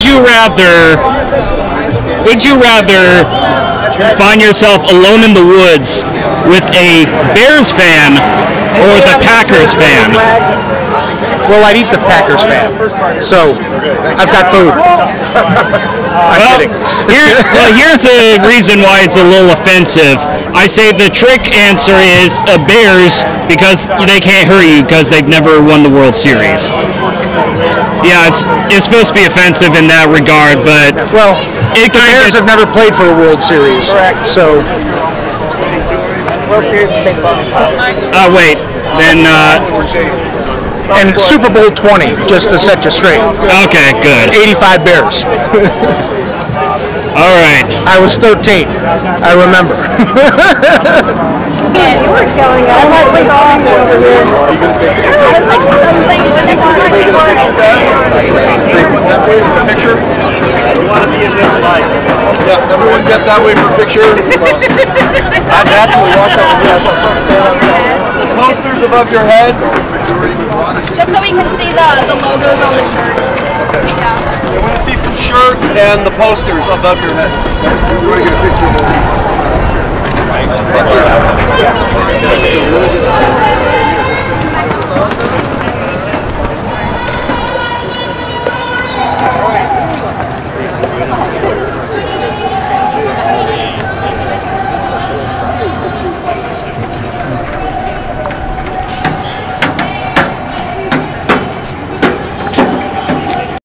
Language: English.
you rather find yourself alone in the woods with a Bears fan or with a Packers fan? Well, I'd eat the Packers fan, so I've got food. I'm kidding. Here's the reason why it's a little offensive. I say the trick answer is a Bears because they can't hurt you because they've never won the World Series. Yeah, it's supposed to be offensive in that regard, but well, the Bears have never played for a World Series. Correct. So. Wait, then. And Super Bowl 20, just to set you straight. Okay, good. 85 Bears. All right. I was 13. I remember. Man, you were killing it. I'm like, what's wrong over here? I was like, something. Picture? You want to be in this light. Yeah, everyone get that way for a picture. I'd actually walk over here. Posters above your heads. Just so we can see the logos on the shirts. Yeah. I want to see some shirts and the posters above your heads. You want to get a picture of